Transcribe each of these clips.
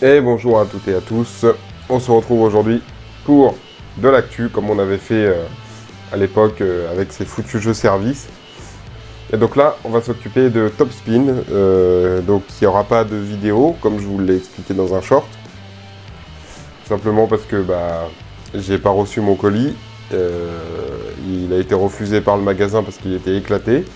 Et bonjour à toutes et à tous, on se retrouve aujourd'hui pour de l'actu comme on avait fait à l'époque avec ces foutus jeux services. Et donc là on va s'occuper de Top Spin, donc il n'y aura pas de vidéo comme je vous l'ai expliqué dans un short. Simplement parce que j'ai pas reçu mon colis, il a été refusé par le magasin parce qu'il était éclaté.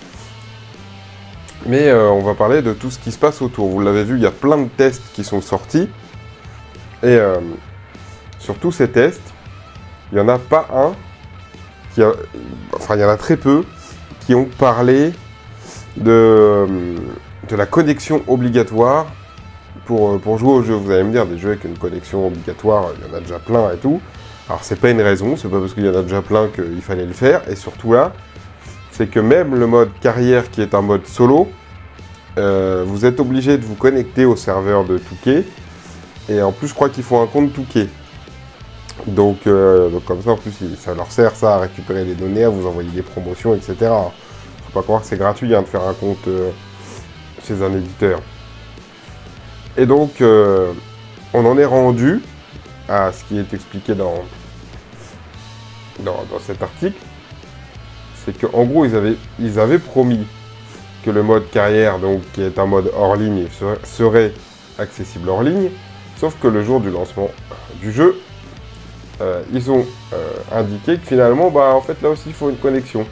Mais on va parler de tout ce qui se passe autour. Vous l'avez vu, il y a plein de tests qui sont sortis. Et sur tous ces tests, il n'y en a pas un enfin il y en a très peu qui ont parlé de la connexion obligatoire pour jouer au jeu. Vous allez me dire, des jeux avec une connexion obligatoire, il y en a déjà plein et tout. Alors c'est pas une raison, c'est pas parce qu'il y en a déjà plein qu'il fallait le faire. Et surtout là, c'est que même le mode carrière qui est un mode solo, vous êtes obligé de vous connecter au serveur de Touquet. Et en plus, je crois qu'il faut un compte Touquet. Donc comme ça, en plus, ça leur sert ça à récupérer les données, à vous envoyer des promotions, etc. Faut pas croire que c'est gratuit de faire un compte chez un éditeur. Et donc, on en est rendu à ce qui est expliqué dans cet article. C'est qu'en gros, ils avaient promis que le mode carrière, donc qui est un mode hors ligne, serait accessible hors ligne. Sauf que le jour du lancement du jeu, ils ont indiqué que finalement, en fait, là aussi, il faut une connexion.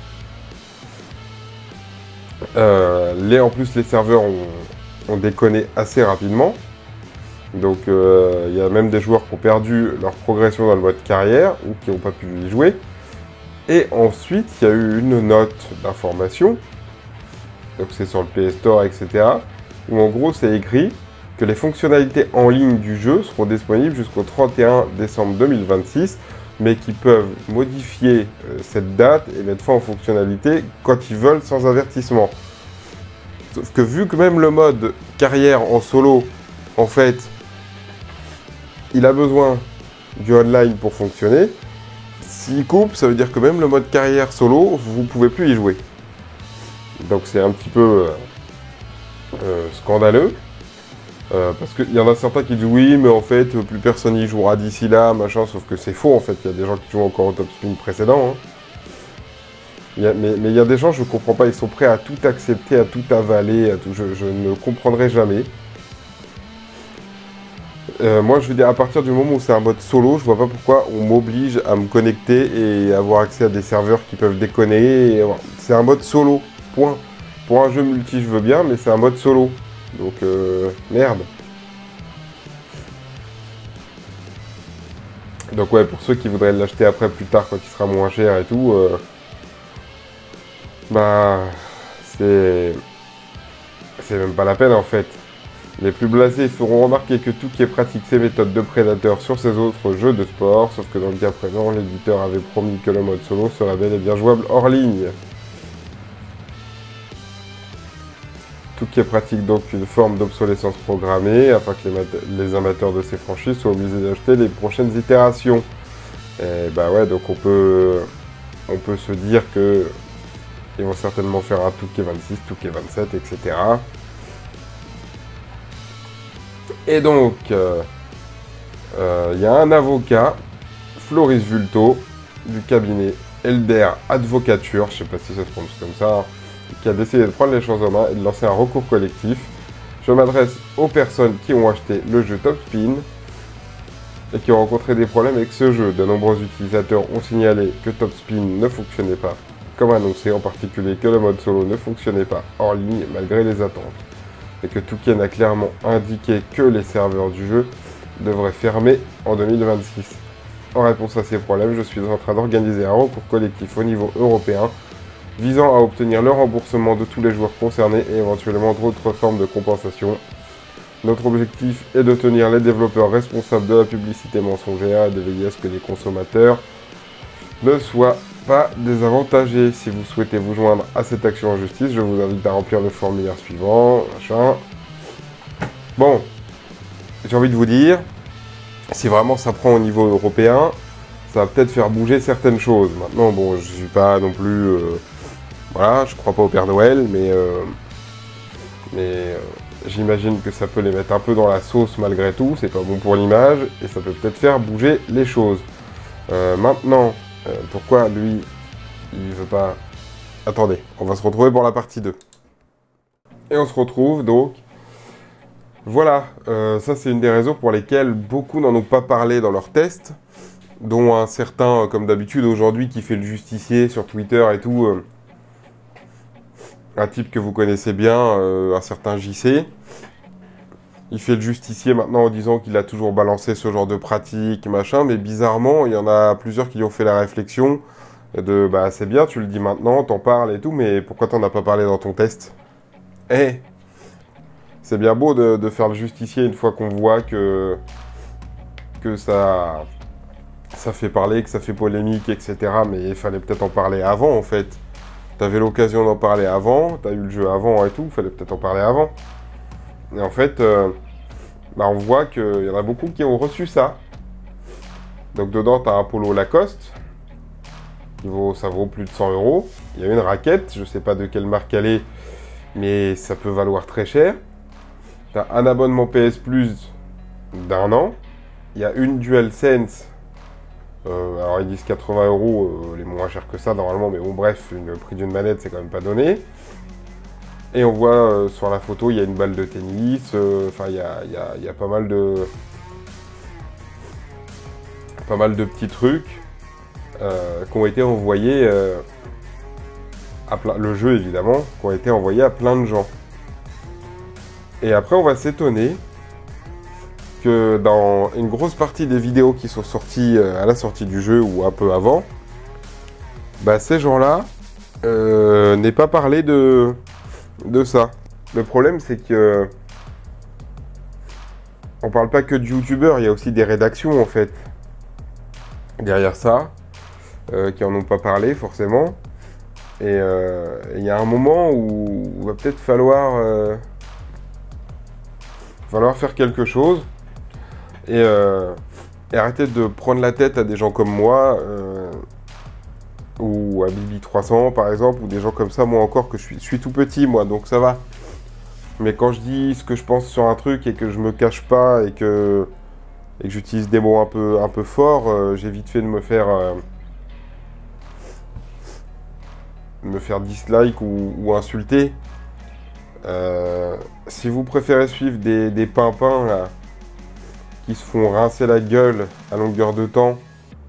En plus, les serveurs ont déconné assez rapidement. Donc, il y a même des joueurs qui ont perdu leur progression dans le mode carrière ou qui n'ont pas pu y jouer. Et ensuite, il y a eu une note d'information, donc c'est sur le Play Store, etc., où en gros, c'est écrit que les fonctionnalités en ligne du jeu seront disponibles jusqu'au 31 décembre 2026, mais qui peuvent modifier cette date et mettre fin aux fonctionnalités quand ils veulent sans avertissement. Sauf que vu que même le mode carrière en solo, en fait, il a besoin du online pour fonctionner, s'il coupe, ça veut dire que même le mode carrière solo, vous ne pouvez plus y jouer. Donc c'est un petit peu scandaleux. Parce qu'il y en a certains qui disent oui, mais en fait, plus personne y jouera d'ici là, machin, sauf que c'est faux en fait. Il y a des gens qui jouent encore au Top Spin précédent. Mais il y a des gens, je ne comprends pas, ils sont prêts à tout accepter, à tout avaler, à tout. Je ne comprendrai jamais. Moi, je veux dire, à partir du moment où c'est un mode solo, je vois pas pourquoi on m'oblige à me connecter et avoir accès à des serveurs qui peuvent déconner. C'est un mode solo, point. Pour un jeu multi, je veux bien, mais c'est un mode solo. Donc, merde. Donc ouais, pour ceux qui voudraient l'acheter après, plus tard, quand il sera moins cher et tout, c'est même pas la peine en fait. Les plus blasés feront remarquer que Touquet pratique ses méthodes de prédateur sur ses autres jeux de sport, sauf que dans le cas présent, l'éditeur avait promis que le mode solo serait bel et bien jouable hors ligne. Touquet pratique donc une forme d'obsolescence programmée, afin que les amateurs de ces franchises soient obligés d'acheter les prochaines itérations. Et ouais, donc on peut se dire que ils vont certainement faire un Touquet 26, Touquet 27, etc. Et donc, il y a un avocat, Floris Vulto, du cabinet Elder Advocature, je ne sais pas si ça se prononce comme ça, qui a décidé de prendre les choses en main et de lancer un recours collectif. Je m'adresse aux personnes qui ont acheté le jeu Top Spin et qui ont rencontré des problèmes avec ce jeu. De nombreux utilisateurs ont signalé que Top Spin ne fonctionnait pas comme annoncé, en particulier que le mode solo ne fonctionnait pas hors ligne malgré les attentes, et que Touquet a clairement indiqué que les serveurs du jeu devraient fermer en 2026. En réponse à ces problèmes, je suis en train d'organiser un recours collectif au niveau européen visant à obtenir le remboursement de tous les joueurs concernés et éventuellement d'autres formes de compensation. Notre objectif est de tenir les développeurs responsables de la publicité mensongère et de veiller à ce que les consommateurs ne soient pas désavantagés. Si vous souhaitez vous joindre à cette action en justice, je vous invite à remplir le formulaire suivant, machin. Bon, j'ai envie de vous dire, si vraiment ça prend au niveau européen, ça va peut-être faire bouger certaines choses. Maintenant, bon, je suis pas non plus... voilà, je crois pas au Père Noël, mais J'imagine que ça peut les mettre un peu dans la sauce malgré tout, c'est pas bon pour l'image, et ça peut peut-être faire bouger les choses. Maintenant, pourquoi lui, il veut pas... Attendez, on va se retrouver pour la partie 2. Et on se retrouve donc... Voilà, ça c'est une des raisons pour lesquelles beaucoup n'en ont pas parlé dans leurs tests, dont un certain, comme d'habitude aujourd'hui, qui fait le justicier sur Twitter et tout, un type que vous connaissez bien, un certain JC. Il fait le justicier maintenant en disant qu'il a toujours balancé ce genre de pratique, machin, mais bizarrement, il y en a plusieurs qui ont fait la réflexion de « bah c'est bien, tu le dis maintenant, t'en parles et tout, mais pourquoi t'en as pas parlé dans ton test ?» Eh, c'est bien beau de faire le justicier une fois qu'on voit que ça fait parler, que ça fait polémique, etc. Mais il fallait peut-être en parler avant, en fait. T'avais l'occasion d'en parler avant, t'as eu le jeu avant et tout, il fallait peut-être en parler avant. Et en fait, bah on voit qu'il y en a beaucoup qui ont reçu ça. Donc dedans, t'as un polo Lacoste, ça vaut plus de 100 €. Il y a une raquette, je sais pas de quelle marque elle est, mais ça peut valoir très cher. T'as un abonnement PS Plus d'1 an. Il y a une DualSense. Alors ils disent 80 €, les moins chers que ça normalement, mais bon bref, le prix d'une manette c'est quand même pas donné. Et on voit sur la photo, il y a une balle de tennis, enfin il y a pas mal de petits trucs qui ont été envoyés à plein, le jeu évidemment, qui ont été envoyés à plein de gens. Et après on va s'étonner que dans une grosse partie des vidéos qui sont sorties à la sortie du jeu ou un peu avant, bah ces gens-là n'aient pas parlé de ça. Le problème c'est que on parle pas que de youtubeurs, il y a aussi des rédactions en fait derrière ça qui en ont pas parlé forcément. Et il y a un moment où il va peut-être falloir faire quelque chose et arrêter de prendre la tête à des gens comme moi ou à Bibi300 par exemple, ou des gens comme ça. Moi encore que je suis tout petit moi, donc ça va. Mais quand je dis ce que je pense sur un truc et que je me cache pas et que j'utilise des mots un peu forts, j'ai vite fait de me faire dislike ou insulter. Si vous préférez suivre des pimpins là, qui se font rincer la gueule à longueur de temps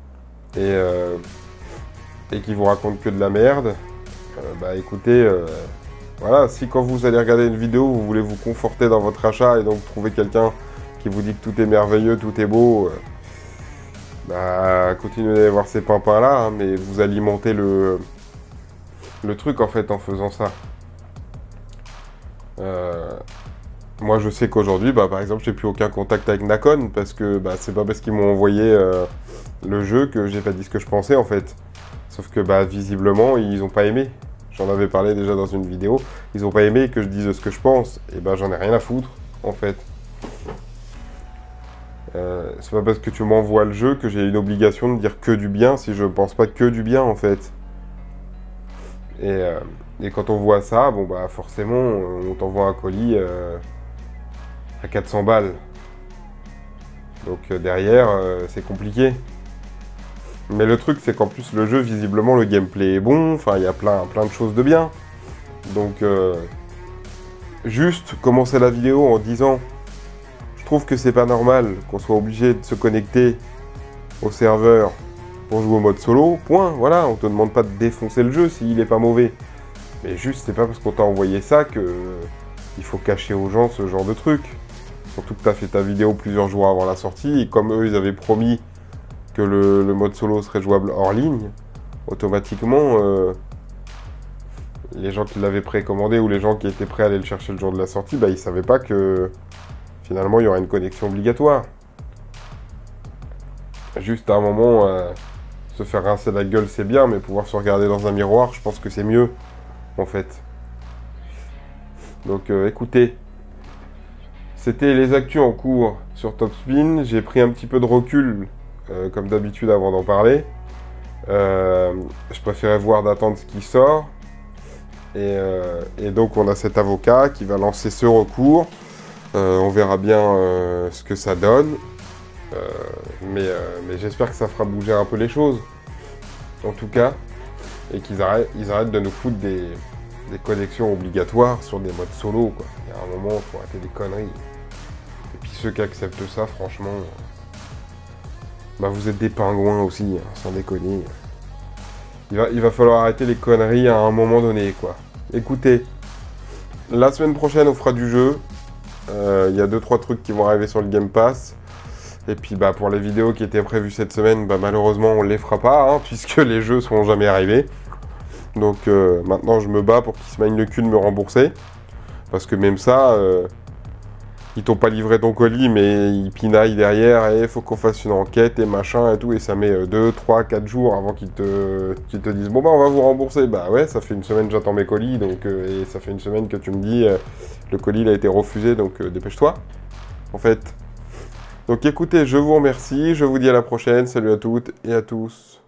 et qui vous racontent que de la merde, bah écoutez, voilà, si quand vous allez regarder une vidéo, vous voulez vous conforter dans votre achat et donc trouver quelqu'un qui vous dit que tout est merveilleux, tout est beau, bah continuez d'aller voir ces pimpins là, hein, mais vous alimentez le truc en fait en faisant ça. Moi je sais qu'aujourd'hui, bah, par exemple, j'ai plus aucun contact avec Nacon parce que bah, c'est pas parce qu'ils m'ont envoyé le jeu que j'ai pas dit ce que je pensais en fait. Sauf que bah, visiblement ils ont pas aimé. J'en avais parlé déjà dans une vidéo. Ils ont pas aimé que je dise ce que je pense. Et bah j'en ai rien à foutre en fait. C'est pas parce que tu m'envoies le jeu que j'ai une obligation de dire que du bien si je pense pas que du bien en fait. Et quand on voit ça, bon bah forcément on t'envoie un colis à 400 balles. Donc derrière c'est compliqué. Mais le truc c'est qu'en plus le jeu visiblement le gameplay est bon, enfin il y a plein de choses de bien. Donc juste commencer la vidéo en disant je trouve que c'est pas normal qu'on soit obligé de se connecter au serveur pour jouer au mode solo, point, voilà, on te demande pas de défoncer le jeu s'il est pas mauvais. Mais juste c'est pas parce qu'on t'a envoyé ça que il faut cacher aux gens ce genre de truc. Surtout que tu as fait ta vidéo plusieurs jours avant la sortie, et comme eux ils avaient promis que le mode solo serait jouable hors ligne, automatiquement les gens qui l'avaient précommandé ou les gens qui étaient prêts à aller le chercher le jour de la sortie, bah ils savaient pas que finalement il y aurait une connexion obligatoire. Juste à un moment, se faire rincer la gueule c'est bien, mais pouvoir se regarder dans un miroir, je pense que c'est mieux en fait. Donc écoutez, c'était les actus en cours sur Topspin. J'ai pris un petit peu de recul, comme d'habitude, avant d'en parler. Je préférais voir d'attendre ce qui sort. Et donc, on a cet avocat qui va lancer ce recours. On verra bien ce que ça donne. Mais j'espère que ça fera bouger un peu les choses. En tout cas. Et qu'ils arrêtent de nous foutre des connexions obligatoires sur des modes solo, quoi. Il y a un moment, il faut arrêter des conneries. Et puis ceux qui acceptent ça, franchement, bah vous êtes des pingouins aussi, hein, sans déconner. Il va falloir arrêter les conneries à un moment donné, quoi. Écoutez, la semaine prochaine, on fera du jeu. Il y a 2-3 trucs qui vont arriver sur le Game Pass. Et puis bah pour les vidéos qui étaient prévues cette semaine, bah malheureusement on les fera pas, hein, puisque les jeux sont jamais arrivés. Donc maintenant je me bats pour qu'ils se magnent le cul de me rembourser. Parce que même ça, ils t'ont pas livré ton colis, mais ils pinaillent derrière et il faut qu'on fasse une enquête et machin et tout. Et ça met 2, 3, 4 jours avant qu'ils te disent bon bah on va vous rembourser. Bah ouais, ça fait une semaine que j'attends mes colis, donc, et ça fait une semaine que tu me dis le colis il a été refusé, donc dépêche-toi. En fait. Donc écoutez, je vous remercie, je vous dis à la prochaine, salut à toutes et à tous.